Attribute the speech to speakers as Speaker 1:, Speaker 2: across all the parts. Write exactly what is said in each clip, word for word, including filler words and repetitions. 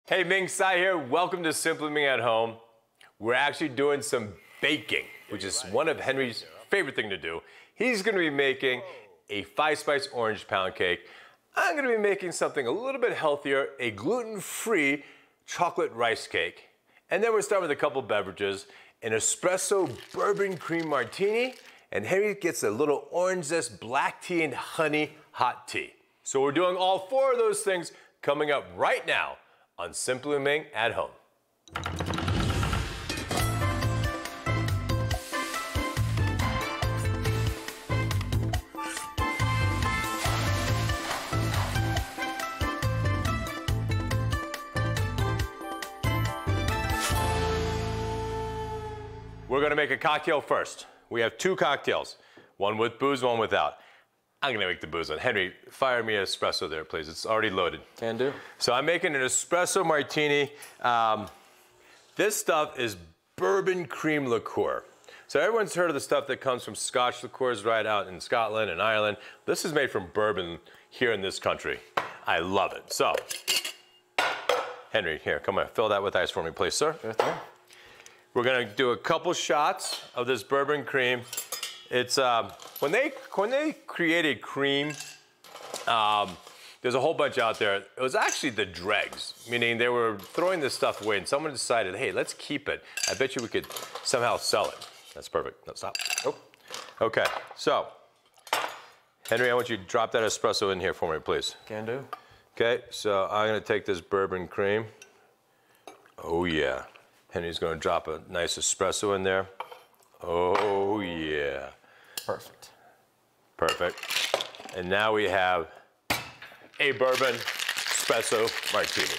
Speaker 1: Hey, Ming Tsai here. Welcome to Simply Ming at Home. We're actually doing some baking, which is one of Henry's favorite thing to do. He's gonna be making a five-spice orange pound cake. I'm gonna be making something a little bit healthier, a gluten-free chocolate rice cake. And then we're starting with a couple beverages, an Espresso-Bourbon Cream Martini, and Henry gets a little orange zest black tea and honey hot tea. So we're doing all four of those things coming up right now on Simply Ming at Home. We're gonna make a cocktail first. We have two cocktails, one with booze, one without. I'm gonna make the booze one. Henry, fire me an espresso there, please. It's already loaded.
Speaker 2: Can do.
Speaker 1: So I'm making an espresso martini. Um, this stuff is bourbon cream liqueur. So everyone's heard of the stuff that comes from Scotch liqueurs right out in Scotland and Ireland. This is made from bourbon here in this country. I love it. So, Henry, here, come on, fill that with ice for me, please, sir.
Speaker 2: Right there.
Speaker 1: We're gonna do a couple shots of this bourbon cream. It's, um, when they when they created cream, um, there's a whole bunch out there. It was actually the dregs, meaning they were throwing this stuff away and someone decided, hey, let's keep it. I bet you we could somehow sell it. That's perfect. No, stop. Oh. Okay, so, Henry, I want you to drop that espresso in here for me, please.
Speaker 2: Can do.
Speaker 1: Okay, so I'm gonna take this bourbon cream. Oh yeah. Henry's gonna drop a nice espresso in there. Oh yeah.
Speaker 2: Perfect.
Speaker 1: Perfect. And now we have a bourbon espresso martini.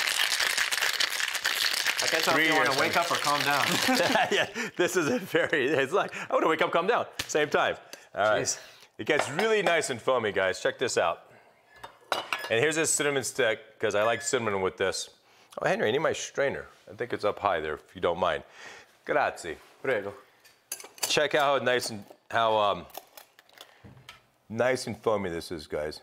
Speaker 2: I can't tell if you want to wake up or calm down.
Speaker 1: Yeah, this is a very, it's like, I want to wake up, calm down, same time. All right. Jeez. It gets really nice and foamy, guys. Check this out. And here's a cinnamon stick, because I like cinnamon with this. Oh, Henry, I need my strainer. I think it's up high there, if you don't mind. Grazie.
Speaker 2: Prego.
Speaker 1: Check out how nice and how um, nice and foamy this is, guys.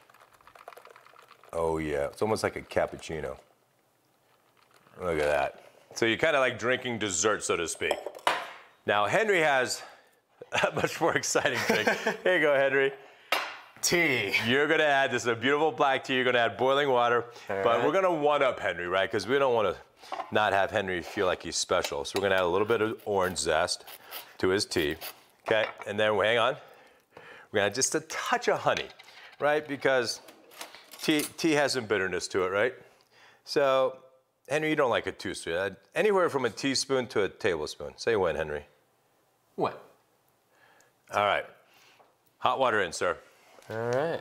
Speaker 1: Oh yeah, it's almost like a cappuccino. Look at that. So you're kind of like drinking dessert, so to speak. Now Henry has a much more exciting drink. Here you go, Henry.
Speaker 2: Tea.
Speaker 1: You're gonna add, this is a beautiful black tea, you're gonna add boiling water, All but right. we're gonna one up Henry, right? Because we don't wanna not have Henry feel like he's special. So we're gonna add a little bit of orange zest to his tea, okay? And then, hang on, we're gonna add just a touch of honey, right? Because tea, tea has some bitterness to it, right? So, Henry, you don't like it too sweet. Add anywhere from a teaspoon to a tablespoon. Say when, Henry.
Speaker 2: When?
Speaker 1: All right, hot water in, sir.
Speaker 2: All right.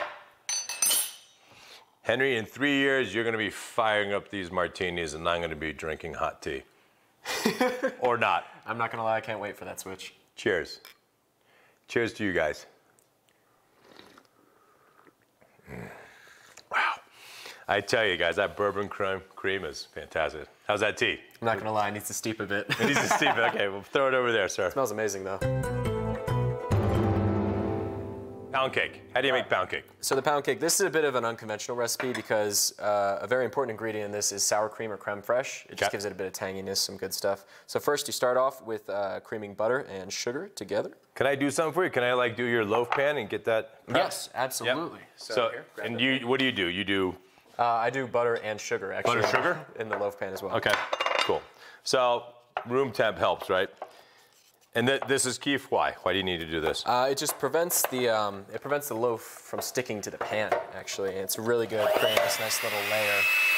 Speaker 1: Henry, in three years, you're gonna be firing up these martinis and I'm gonna be drinking hot tea. Or not.
Speaker 2: I'm not gonna lie, I can't wait for that switch.
Speaker 1: Cheers. Cheers to you guys. Mm. Wow. I tell you guys, that bourbon cream, cream is fantastic. How's that tea?
Speaker 2: I'm not gonna lie, it needs to steep a bit.
Speaker 1: It needs to steep it, okay, we'll throw it over there, sir.
Speaker 2: It smells amazing though.
Speaker 1: Pound cake. How do you make pound cake?
Speaker 2: So the pound cake, this is a bit of an unconventional recipe because uh, a very important ingredient in this is sour cream or creme fraiche. It just
Speaker 1: okay.
Speaker 2: gives it a bit of tanginess, some good stuff. So first you start off with uh, creaming butter and sugar together. Can
Speaker 1: I do something for you? Can I like do your loaf pan and get that prepped?
Speaker 2: Yes, absolutely.
Speaker 1: Yep. So, so here, and you, what do you do? You do?
Speaker 2: Uh, I do butter and sugar actually.
Speaker 1: Butter, sugar?
Speaker 2: In the loaf pan as well.
Speaker 1: Okay, cool. So room temp helps, right? And th this is key. Why? Why do you need to do this?
Speaker 2: Uh, it just prevents the um, it prevents the loaf from sticking to the pan. Actually, and it's really good, creating this nice little layer.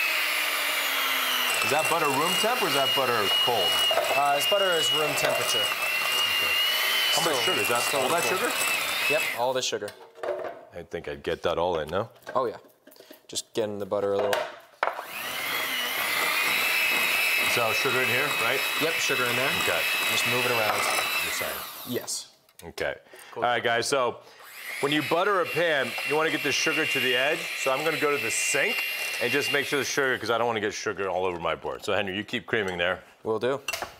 Speaker 1: Is that butter room temp or is that butter cold?
Speaker 2: Uh, this butter is room temperature.
Speaker 1: Okay. How so, much sugar is that? All that sugar?
Speaker 2: Yep, all the sugar.
Speaker 1: I think I'd get that all in, no?
Speaker 2: Oh yeah, just getting the butter a little.
Speaker 1: So sugar in here, right?
Speaker 2: Yep, sugar in there.
Speaker 1: Okay.
Speaker 2: Just move it around.
Speaker 1: You're saying?
Speaker 2: Yes.
Speaker 1: Okay. Cool. All right, guys, so when you butter a pan, you want to get the sugar to the edge. So I'm going to go to the sink and just make sure the sugar, because I don't want to get sugar all over my board. So Henry, you keep creaming there.
Speaker 2: Will do.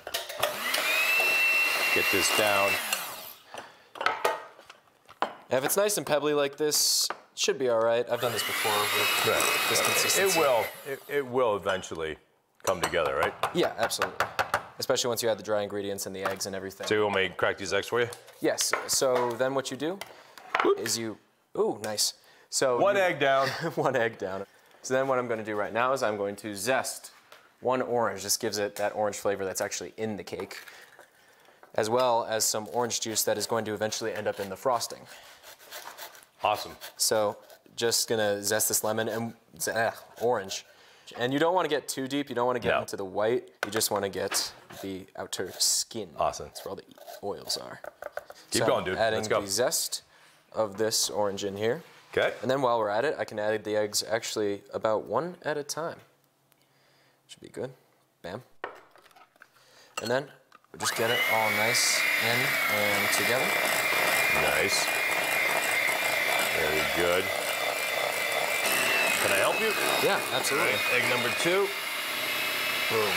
Speaker 1: Get this down.
Speaker 2: If it's nice and pebbly like this, Should be all right. I've done this before with
Speaker 1: Right.
Speaker 2: this consistency.
Speaker 1: It will. It, it will eventually come together, right?
Speaker 2: Yeah, absolutely. Especially once you add the dry ingredients and the eggs and everything.
Speaker 1: So you want me to crack these eggs for you?
Speaker 2: Yes. So then what you do Whoop. is you, ooh, nice. So
Speaker 1: one
Speaker 2: you,
Speaker 1: egg down.
Speaker 2: one egg down. So then what I'm going to do right now is I'm going to zest one orange. This gives it that orange flavor that's actually in the cake, as well as some orange juice that is going to eventually end up in the frosting.
Speaker 1: Awesome.
Speaker 2: So just gonna zest this lemon and uh, orange. And you don't want to get too deep. You don't want to get
Speaker 1: no.
Speaker 2: into the white. You just want to get the outer skin.
Speaker 1: Awesome.
Speaker 2: That's where all the oils are.
Speaker 1: Keep
Speaker 2: so
Speaker 1: going, dude.
Speaker 2: Adding
Speaker 1: Let's go.
Speaker 2: the zest of this orange in here.
Speaker 1: Okay.
Speaker 2: And then while we're at it, I can add the eggs actually about one at a time. Should be good. Bam. And then we just get it all nice in and together.
Speaker 1: Nice. Very good. Can I help you?
Speaker 2: Yeah, absolutely.
Speaker 1: Right, egg number two. Boom.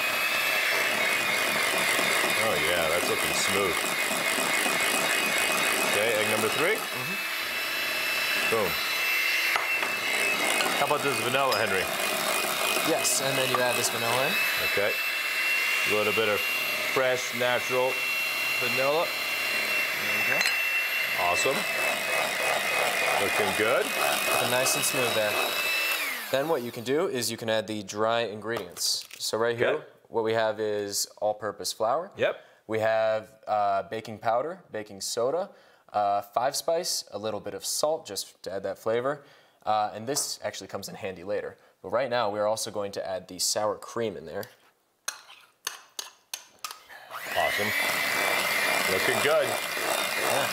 Speaker 1: Oh yeah, that's looking smooth. Okay, egg number three.
Speaker 2: Mm-hmm.
Speaker 1: Boom. How about this vanilla, Henry?
Speaker 2: Yes, and then you add this vanilla in.
Speaker 1: Okay. A little bit of fresh, natural vanilla.
Speaker 2: There you go.
Speaker 1: Awesome. Looking good.
Speaker 2: Looking nice and smooth there. Then what you can do is you can add the dry ingredients. So right here,
Speaker 1: Okay.
Speaker 2: what we have is all-purpose flour.
Speaker 1: Yep.
Speaker 2: We have uh, baking powder, baking soda, uh, five spice, a little bit of salt just to add that flavor. Uh, and this actually comes in handy later. But right now, we're also going to add the sour cream in there.
Speaker 1: Awesome. Looking good.
Speaker 2: Yeah.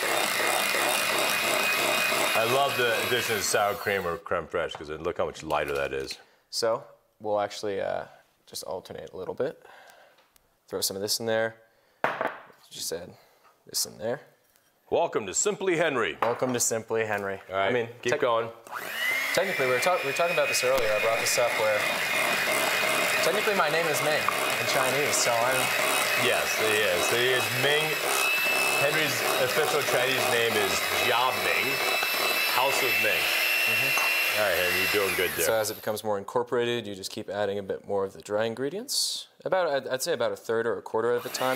Speaker 1: I love the addition of sour cream or creme fraiche because look how much lighter that is.
Speaker 2: So we'll actually uh, just alternate a little bit. Throw some of this in there. Just add this in there.
Speaker 1: Welcome to Simply Henry.
Speaker 2: Welcome to Simply Henry.
Speaker 1: All right,
Speaker 2: I mean,
Speaker 1: keep going.
Speaker 2: Technically, we were, talk we were talking about this earlier. I brought this up where technically my name is Ming in Chinese, so I'm...
Speaker 1: Yes, he is. He is Ming. Henry's official Chinese name is Jia Ming, House of Ming. Mm-hmm. All right, Henry, you're doing good there.
Speaker 2: So as it becomes more incorporated, you just keep adding a bit more of the dry ingredients. About, I'd, I'd say about a third or a quarter at a time.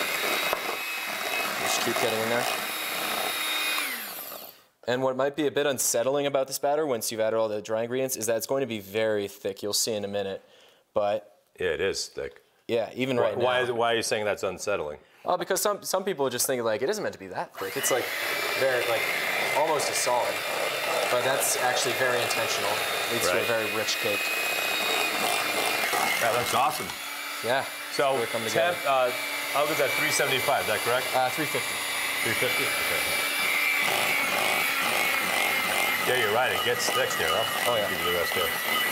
Speaker 2: Just keep getting in there. And what might be a bit unsettling about this batter once you've added all the dry ingredients is that it's going to be very thick. You'll see in a minute, but...
Speaker 1: Yeah, it is thick.
Speaker 2: Yeah, even right
Speaker 1: why,
Speaker 2: now.
Speaker 1: Why, is it, why are you saying that's unsettling?
Speaker 2: Oh, because some, some people just think like, it isn't meant to be that thick. It's like, very, like, almost a solid. But that's actually very intentional. Leads
Speaker 1: right.
Speaker 2: to a very rich cake.
Speaker 1: That looks awesome.
Speaker 2: Yeah.
Speaker 1: So, temp, uh, I was at three seventy-five, is that correct?
Speaker 2: Uh, three fifty.
Speaker 1: three fifty? Okay. Yeah, you're right. It gets thick there, huh?
Speaker 2: Oh, yeah.
Speaker 1: Give you the rest there.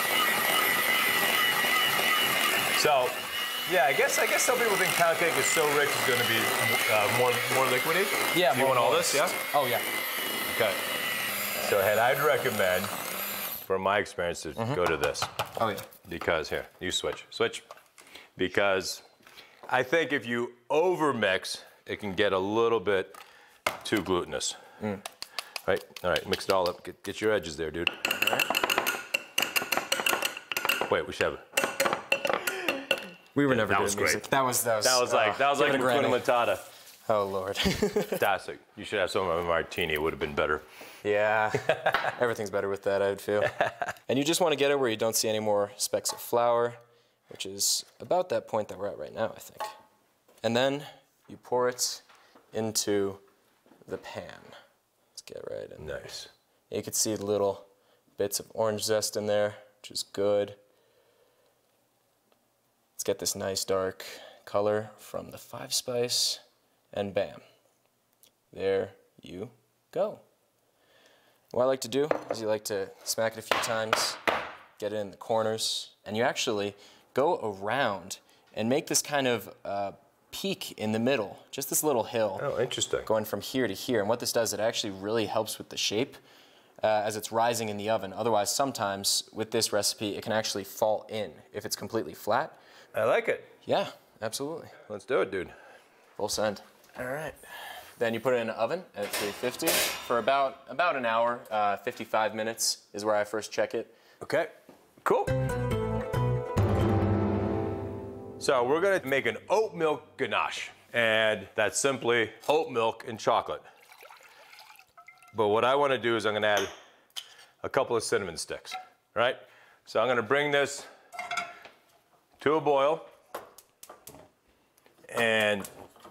Speaker 1: So, yeah, I guess I guess some people think pound cake is so rich it's going to be uh, more more liquidy.
Speaker 2: Yeah.
Speaker 1: So you want all this? Yeah.
Speaker 2: Oh yeah.
Speaker 1: Okay. So, Ed, I'd recommend, from my experience, to mm-hmm. go to this.
Speaker 2: Oh yeah.
Speaker 1: Because here, you switch, switch. Because I think if you overmix, it can get a little bit too glutinous. Mm. Right, all right, mix it all up. Get, get your edges there, dude. Wait, we should have it.
Speaker 2: We were
Speaker 1: yeah,
Speaker 2: never
Speaker 1: that
Speaker 2: doing
Speaker 1: was
Speaker 2: music.
Speaker 1: great.
Speaker 2: That was that was.
Speaker 1: That was like
Speaker 2: uh,
Speaker 1: that was like Hakuna Matata.
Speaker 2: Oh Lord.
Speaker 1: Fantastic. You should have some of my martini. It would have been better.
Speaker 2: Yeah. Everything's better with that, I would feel. And you just want to get it where you don't see any more specks of flour, which is about that point that we're at right now, I think. And then you pour it into the pan. Get right in there.
Speaker 1: Nice.
Speaker 2: You can see little bits of orange zest in there, which is good. Let's get this nice dark color from the five spice, and bam. There you go. What I like to do is you like to smack it a few times, get it in the corners, and you actually go around and make this kind of uh, peak in the middle, just this little hill.
Speaker 1: Oh, interesting.
Speaker 2: Going from here to here. And what this does, it actually really helps with the shape uh, as it's rising in the oven. Otherwise, sometimes with this recipe, it can actually fall in if it's completely flat.
Speaker 1: I like it.
Speaker 2: Yeah, absolutely.
Speaker 1: Let's do it, dude.
Speaker 2: Full send. All right. Then you put it in an oven at three fifty for about, about an hour. Uh, fifty-five minutes is where I first check it.
Speaker 1: Okay, cool. So we're gonna make an oat milk ganache. And that's simply oat milk and chocolate. But what I wanna do is I'm gonna add a couple of cinnamon sticks, right? So I'm gonna bring this to a boil. And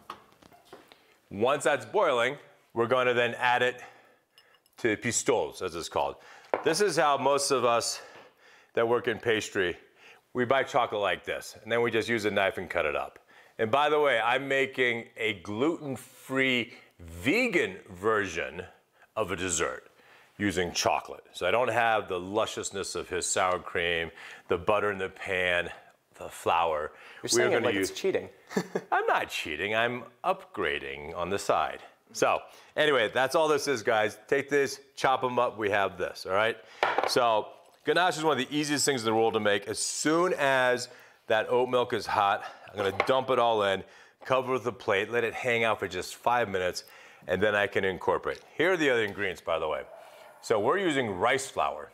Speaker 1: once that's boiling, we're going to then add it to pistoles, as it's called. This is how most of us that work in pastry, we buy chocolate like this, and then we just use a knife and cut it up. And by the way, I'm making a gluten-free vegan version of a dessert using chocolate. So I don't have the lusciousness of his sour cream, the butter in the pan, the flour.
Speaker 2: You're saying
Speaker 1: We're
Speaker 2: it like
Speaker 1: use...
Speaker 2: it's cheating.
Speaker 1: I'm not cheating, I'm upgrading on the side. So anyway, that's all this is, guys. Take this, chop them up, we have this, all right? So ganache is one of the easiest things in the world to make. As soon as that oat milk is hot, I'm gonna dump it all in, cover with a plate, let it hang out for just five minutes, and then I can incorporate. Here are the other ingredients, by the way. So we're using rice flour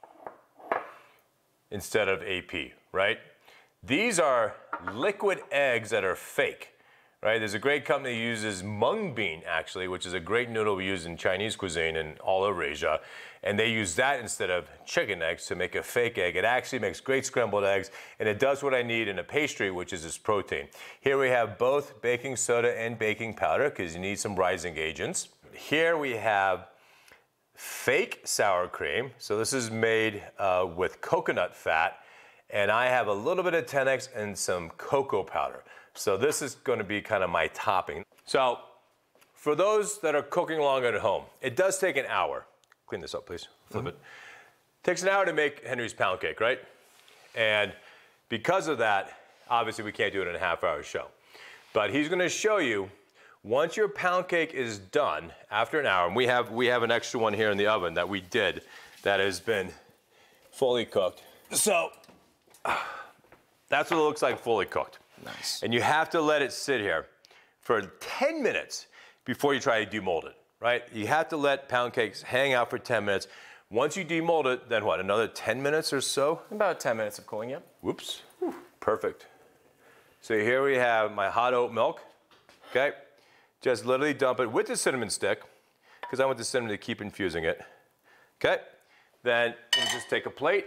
Speaker 1: instead of A P, right? These are liquid eggs that are fake, right? There's a great company that uses mung bean, actually, which is a great noodle we use in Chinese cuisine and all over Asia. And they use that instead of chicken eggs to make a fake egg. It actually makes great scrambled eggs, and it does what I need in a pastry, which is this protein. Here we have both baking soda and baking powder, because you need some rising agents. Here we have fake sour cream. So this is made uh, with coconut fat. And I have a little bit of ten X and some cocoa powder. So this is going to be kind of my topping. So for those that are cooking along at home, it does take an hour. Clean this up, please. Flip mm-hmm. it. Takes an hour to make Henry's pound cake, right? And because of that, obviously we can't do it in a half hour show. But he's going to show you, once your pound cake is done after an hour, and we have, we have an extra one here in the oven that we did that has been fully cooked. So that's what it looks like fully cooked.
Speaker 2: Nice.
Speaker 1: And you have to let it sit here for ten minutes before you try to demold it, right? You have to let pound cakes hang out for ten minutes. Once you demold it, then what, another ten minutes or so?
Speaker 2: About ten minutes of cooling, yep.
Speaker 1: Whoops, Whew. Perfect. So here we have my hot oat milk, okay? Just literally dump it with the cinnamon stick, because I want the cinnamon to keep infusing it, okay? Then you just take a plate,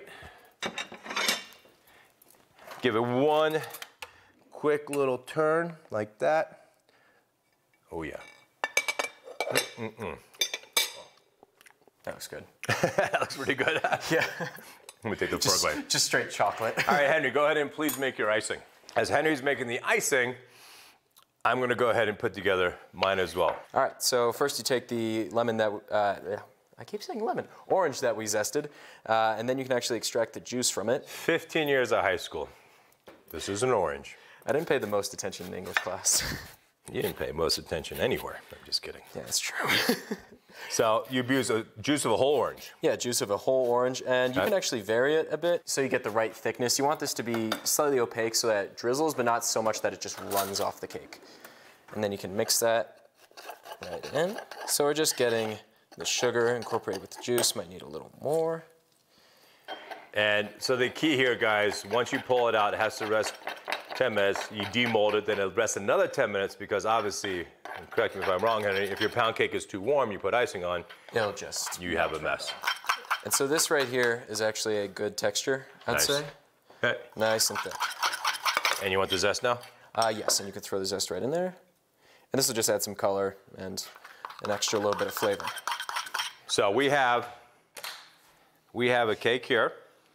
Speaker 1: give it one quick little turn like that. Oh yeah. Mm-mm.
Speaker 2: That looks good.
Speaker 1: That looks pretty good.
Speaker 2: Yeah.
Speaker 1: Let me take the
Speaker 2: just,
Speaker 1: fork blade.
Speaker 2: Just straight chocolate.
Speaker 1: All right, Henry, go ahead and please make your icing. As Henry's making the icing, I'm gonna go ahead and put together mine as well.
Speaker 2: All right, so first you take the lemon that, uh, I keep saying lemon, orange that we zested, uh, and then you can actually extract the juice from it.
Speaker 1: fifteen years of high school. This is an orange.
Speaker 2: I didn't pay the most attention in English class.
Speaker 1: You didn't pay most attention anywhere. I'm just kidding.
Speaker 2: Yeah, that's true.
Speaker 1: So you use a juice of a whole orange.
Speaker 2: Yeah, juice of a whole orange, and you
Speaker 1: okay.
Speaker 2: can actually vary it a bit so you get the right thickness. You want this to be slightly opaque so that it drizzles, but not so much that it just runs off the cake. And then you can mix that right in. So we're just getting the sugar incorporated with the juice. Might need a little more.
Speaker 1: And so the key here, guys, once you pull it out, it has to rest ten minutes. You demold it, then it'll rest another ten minutes because obviously, and correct me if I'm wrong, Henry, if your pound cake is too warm, you put icing on,
Speaker 2: it'll just...
Speaker 1: you have a mess.
Speaker 2: And so this right here is actually a good texture, I'd
Speaker 1: nice.
Speaker 2: say.
Speaker 1: Okay.
Speaker 2: Nice and thick.
Speaker 1: And you want the zest now?
Speaker 2: Uh, yes, and you can throw the zest right in there. And this will just add some color and an extra little bit of flavor.
Speaker 1: So we have, we have a cake here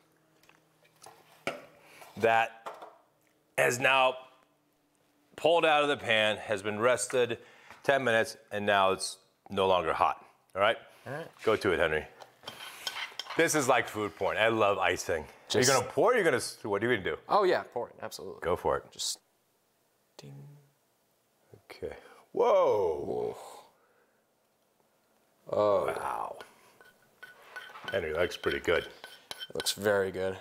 Speaker 1: that has now pulled out of the pan, has been rested ten minutes, and now it's no longer hot, all right?
Speaker 2: All right.
Speaker 1: Go to it, Henry. This is like food porn. I love icing. Just, are you gonna pour or are you gonna, what are you gonna do?
Speaker 2: Oh yeah, pour it, absolutely.
Speaker 1: Go for it.
Speaker 2: Just ding.
Speaker 1: Okay. Whoa.
Speaker 2: Whoa. Oh.
Speaker 1: Wow. Henry, that looks pretty good.
Speaker 2: It looks very good.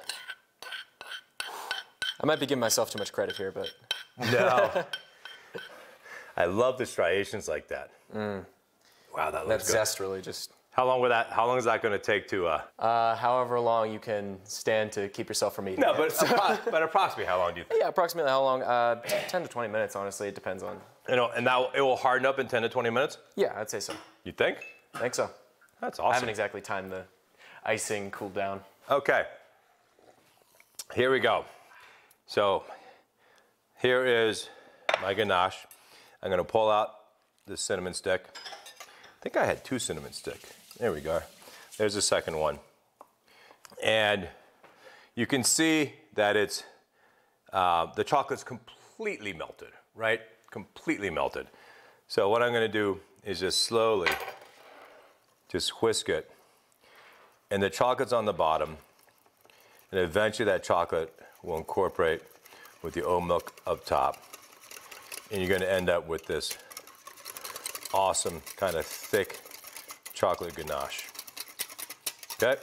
Speaker 2: I might be giving myself too much credit here, but...
Speaker 1: No. I love the striations like that. Mm. Wow, that looks
Speaker 2: That
Speaker 1: good.
Speaker 2: zest really just...
Speaker 1: How long will that, how long is that gonna take to... Uh...
Speaker 2: Uh, however long you can stand to keep yourself from eating
Speaker 1: No,
Speaker 2: it.
Speaker 1: but, appro but approximately how long do you think?
Speaker 2: Yeah, approximately how long? Uh, ten to twenty minutes, honestly. It depends on...
Speaker 1: You know, and that it will harden up in ten to twenty minutes?
Speaker 2: Yeah, I'd say so.
Speaker 1: You think?
Speaker 2: I think so.
Speaker 1: That's awesome.
Speaker 2: I haven't exactly timed the icing cool down.
Speaker 1: Okay. Here we go. So, here is my ganache. I'm gonna pull out the cinnamon stick. I think I had two cinnamon sticks. There we go. There's the second one. And you can see that it's, uh, the chocolate's completely melted, right? Completely melted. So what I'm gonna do is just slowly, just whisk it. And the chocolate's on the bottom. And eventually that chocolate will incorporate with the oat milk up top. And you're gonna end up with this awesome kind of thick chocolate ganache. Okay?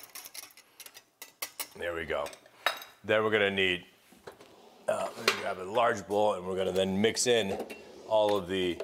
Speaker 1: There we go. Then we're gonna need, uh, let me grab a large bowl and we're gonna then mix in all of the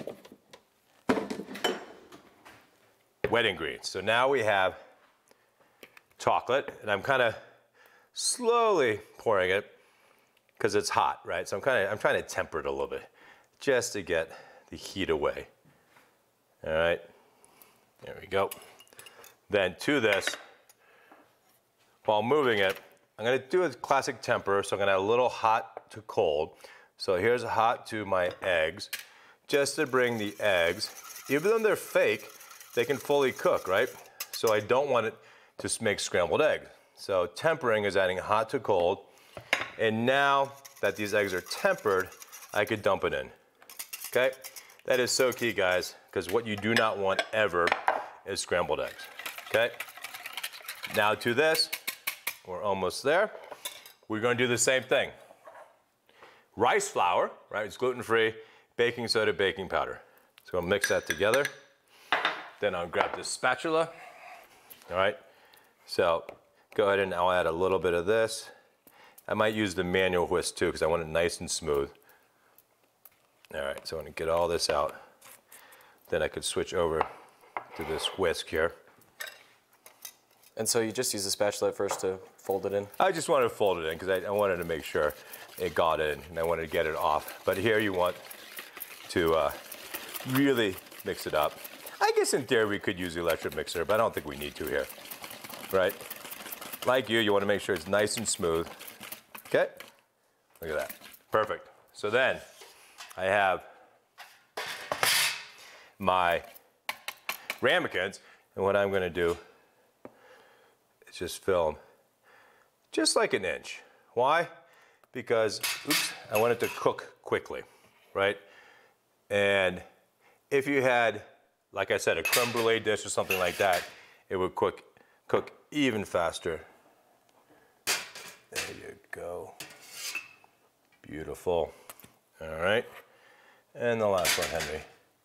Speaker 1: wet ingredients. So now we have chocolate, and I'm kind of slowly pouring it because it's hot, right? So I'm kind of, I'm trying to temper it a little bit just to get the heat away. All right, there we go. Then to this, while moving it, I'm gonna do a classic temper, so I'm gonna add a little hot to cold. So here's hot to my eggs, just to bring the eggs, even though they're fake, they can fully cook, right? So I don't want it to make scrambled eggs. So tempering is adding hot to cold, and now that these eggs are tempered, I could dump it in, okay? That is so key, guys, because what you do not want ever is scrambled eggs, okay? Now to this, we're almost there. We're gonna do the same thing. Rice flour, right, it's gluten-free, baking soda, baking powder. So I'll mix that together. Then I'll grab this spatula, all right? So go ahead and I'll add a little bit of this. I might use the manual whisk too, because I want it nice and smooth. All right, so I'm gonna get all this out. Then I could switch over to this whisk here.
Speaker 2: And so you just use the spatula at first to fold it in?
Speaker 1: I just wanted to fold it in because I, I wanted to make sure it got in and I wanted to get it off. But here you want to uh, really mix it up. I guess in theory we could use the electric mixer, but I don't think we need to here, right? Like you, you want to make sure it's nice and smooth. Okay, look at that, perfect. So then I have my ramekins, and what I'm gonna do is just fill them just like an inch. Why? Because, oops, I want it to cook quickly, right? And if you had, like I said, a creme brulee dish or something like that, it would cook, cook even faster. There you go. Beautiful. All right. And the last one, Henry.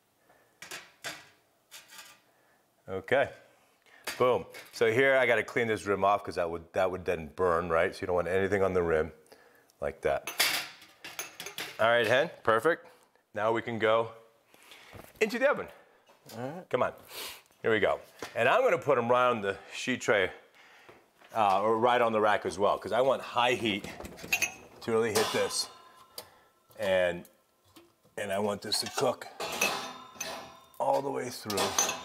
Speaker 1: Okay. Boom. So here I got to clean this rim off because that would that would then burn, right? So you don't want anything on the rim like that. All right, Hen. Perfect. Now we can go into the oven. All right. Come on. Here we go. And I'm going to put them right on the sheet tray, uh, or right on the rack as well, because I want high heat to really hit this. And, and I want this to cook all the way through.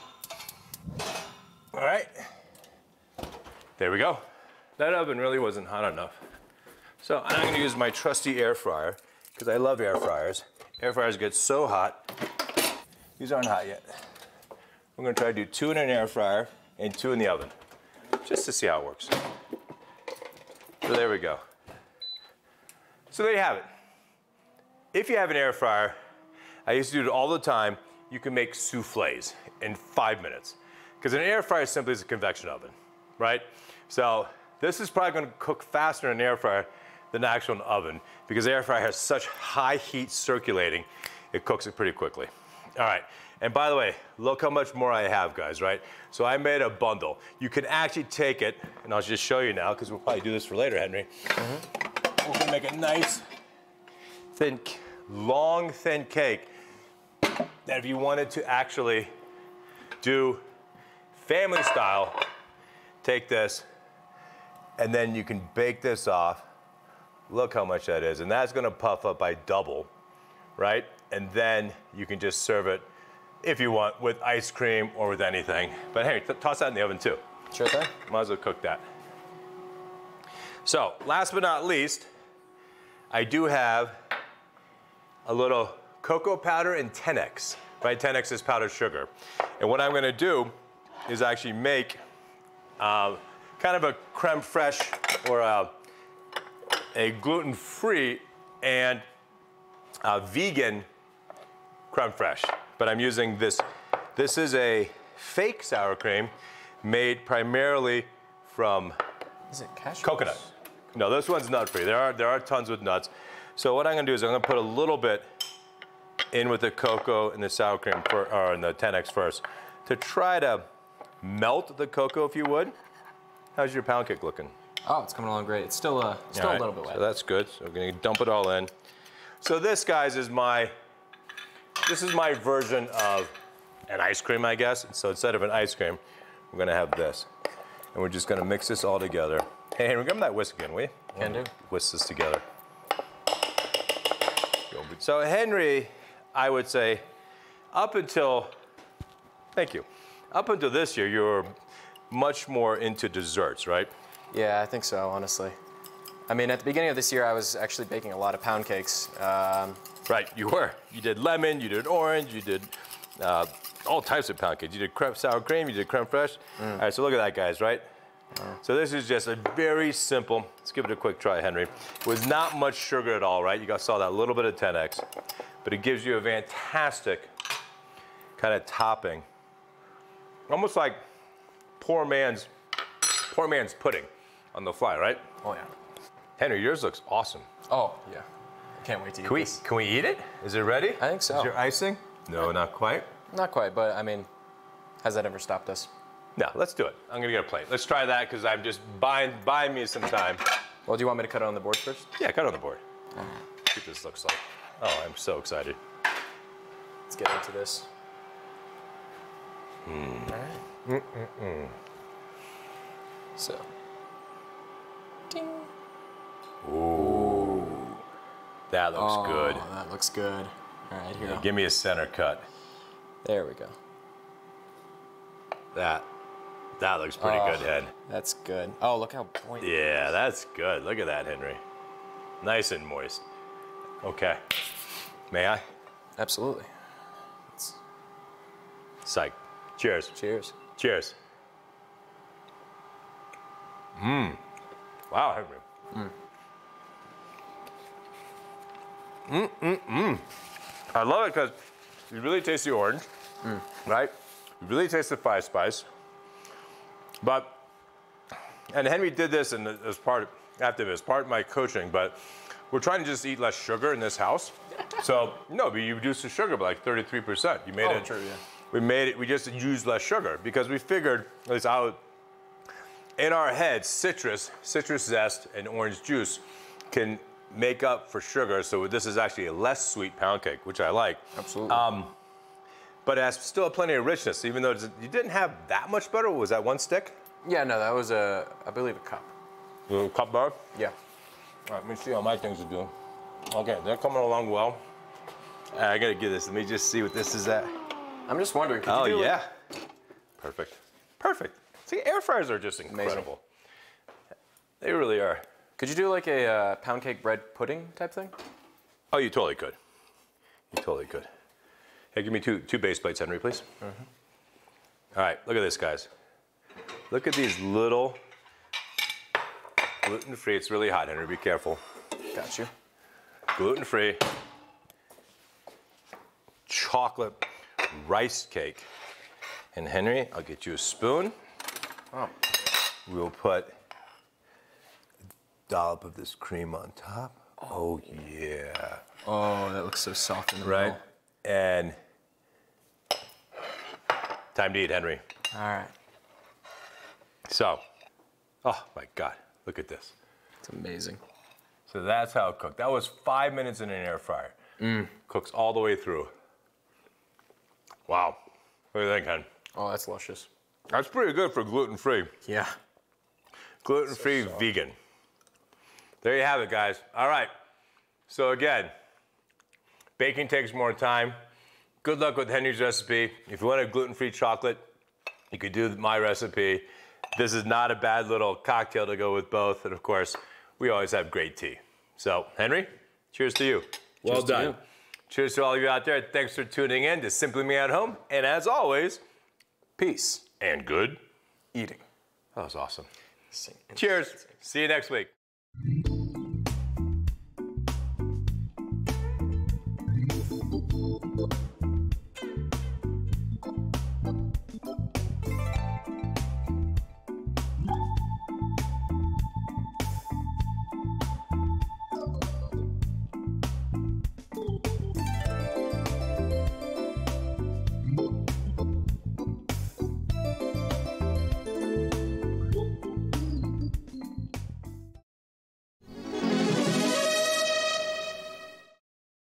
Speaker 1: All right. There we go. That oven really wasn't hot enough. So I'm going to use my trusty air fryer, because I love air fryers. Air fryers get so hot. These aren't hot yet. We're going to try to do two in an air fryer and two in the oven, just to see how it works. So there we go. So there you have it. If you have an air fryer, I used to do it all the time, you can make soufflés in five minutes. Because an air fryer simply is a convection oven, right? So this is probably going to cook faster in an air fryer than an actual oven, because the air fryer has such high heat circulating, it cooks it pretty quickly. All right, and by the way, look how much more I have, guys, right? So I made a bundle. You can actually take it, and I'll just show you now, because we'll probably do this for later, Henry. Mm-hmm. We're gonna make a nice, thin, long, thin cake. that if you wanted to actually do family style, take this, and then you can bake this off. Look how much that is, and that's gonna puff up by double, right? And then you can just serve it, if you want, with ice cream or with anything. But hey, toss that in the oven too.
Speaker 2: Sure thing.
Speaker 1: Might as well cook that. So, last but not least, I do have a little cocoa powder and ten X, right? ten X is powdered sugar. And what I'm gonna do is actually make uh, kind of a creme fraiche or a, a gluten-free and a vegan creme fraiche. But I'm using this. This is a fake sour cream made primarily from
Speaker 2: is it cashews?
Speaker 1: Coconut. No, this one's nut-free. There are, there are tons with nuts. So what I'm gonna do is I'm gonna put a little bit in with the cocoa and the sour cream, for, or in the ten X first, to try to melt the cocoa, if you would. How's your pound cake looking?
Speaker 2: Oh, it's coming along great. It's still, uh, still
Speaker 1: right.
Speaker 2: a little bit wet.
Speaker 1: So that's good. So we're gonna dump it all in. So this, guys, is my, this is my version of an ice cream, I guess. So instead of an ice cream, we're gonna have this. And we're just gonna mix this all together. Hey, Henry, give me that whisk again, will you?
Speaker 2: Can do.
Speaker 1: Whisk this together. So Henry, I would say, up until, thank you, up until this year, you were much more into desserts, right?
Speaker 2: Yeah, I think so, honestly. I mean, at the beginning of this year, I was actually baking a lot of pound cakes. Um,
Speaker 1: right, you were. You did lemon, you did orange, you did uh, all types of pound cakes. You did creme, sour cream, you did creme fraiche. Mm. All right, so look at that, guys, right? Mm. So this is just a very simple, let's give it a quick try, Henry. With not much sugar at all, right? You guys saw that little bit of ten X, but it gives you a fantastic kind of topping. Almost like poor man's, poor man's pudding on the fly, right?
Speaker 2: Oh, yeah.
Speaker 1: Henry, yours looks awesome.
Speaker 2: Oh, yeah. I can't wait to eat
Speaker 1: can we,
Speaker 2: this.
Speaker 1: Can we eat it? Is it ready?
Speaker 2: I think so.
Speaker 1: Is your icing? No, not quite.
Speaker 2: Not quite, but I mean, has that ever stopped us?
Speaker 1: No, let's do it. I'm gonna get a plate. Let's try that because I'm just buying, buying me some time.
Speaker 2: Well, do you want me to cut it on the board first?
Speaker 1: Yeah, cut it on the board. See what this looks like. Oh, I'm so excited.
Speaker 2: Let's get into this.
Speaker 1: Mm.
Speaker 2: All right. Mm-mm-mm. So. Ding.
Speaker 1: Ooh. That looks
Speaker 2: oh,
Speaker 1: good.
Speaker 2: That looks good. All right, here.
Speaker 1: Yeah, give me a center cut.
Speaker 2: There we go.
Speaker 1: That, that looks pretty
Speaker 2: oh,
Speaker 1: good, Hen.
Speaker 2: That's good. Oh, look how pointy.
Speaker 1: Yeah, that's good. Look at that, Henry. Nice and moist. Okay. May I?
Speaker 2: Absolutely. It's...
Speaker 1: Psych. Cheers.
Speaker 2: Cheers.
Speaker 1: Cheers. Mmm. Wow, Henry. Mmm. Mmm, mmm, mmm. I love it because you really taste the orange, mm. right? You really taste the five spice. But, and Henry did this and as part of, after this, part of my coaching, but we're trying to just eat less sugar in this house. So, no, but you reduced the sugar by like thirty-three percent. You made
Speaker 2: oh,
Speaker 1: it,
Speaker 2: true, yeah.
Speaker 1: we made it, we just used less sugar because we figured, at least I would, in our heads, citrus, citrus zest and orange juice can make up for sugar. So this is actually a less sweet pound cake, which I like.
Speaker 2: Absolutely.
Speaker 1: Um, but it has still plenty of richness, even though you didn't have that much butter. Was that one stick?
Speaker 2: Yeah, no, that was a, I believe, a cup.
Speaker 1: A little cup butter?
Speaker 2: Yeah.
Speaker 1: All right, let me see how my things are doing. Okay, they're coming along well. All right, I gotta get this. Let me just see what this is at.
Speaker 2: I'm just wondering, could
Speaker 1: oh,
Speaker 2: you do
Speaker 1: yeah.
Speaker 2: Like...
Speaker 1: Perfect. Perfect. See, air fryers are just incredible. Amazing. They really are.
Speaker 2: Could you do like a uh, pound cake bread pudding type thing?
Speaker 1: Oh, you totally could. You totally could. Hey, give me two, two base plates, Henry, please. Mm-hmm. All right, look at this, guys. Look at these little gluten-free. It's really hot, Henry. Be careful.
Speaker 2: Got you.
Speaker 1: Gluten-free chocolate rice cake. And Henry, I'll get you a spoon.
Speaker 2: Oh.
Speaker 1: We'll put a dollop of this cream on top. Oh, yeah.
Speaker 2: Oh, that looks so soft in the
Speaker 1: right?
Speaker 2: middle.
Speaker 1: And time to eat, Henry.
Speaker 2: All right.
Speaker 1: So, oh my God, look at this.
Speaker 2: It's amazing.
Speaker 1: So that's how it cooked. That was five minutes in an air fryer. Mm. Cooks all the way through. Wow. What do you think, Hen?
Speaker 2: Oh, that's luscious.
Speaker 1: That's pretty good for gluten-free.
Speaker 2: Yeah.
Speaker 1: Gluten-free
Speaker 2: So
Speaker 1: vegan. There you have it, guys. All right. So again, baking takes more time. Good luck with Henry's recipe. If you want a gluten-free chocolate, you could do my recipe. This is not a bad little cocktail to go with both. And of course, we always have great tea. So, Henry, cheers to you. Well
Speaker 2: Cheers to
Speaker 1: done.
Speaker 2: you.
Speaker 1: Cheers to all of you out there. Thanks for tuning in to Simply Me at Home. And as always,
Speaker 2: Peace.
Speaker 1: and good
Speaker 2: Eating.
Speaker 1: That was awesome.
Speaker 2: Sing.
Speaker 1: Cheers. See you next week.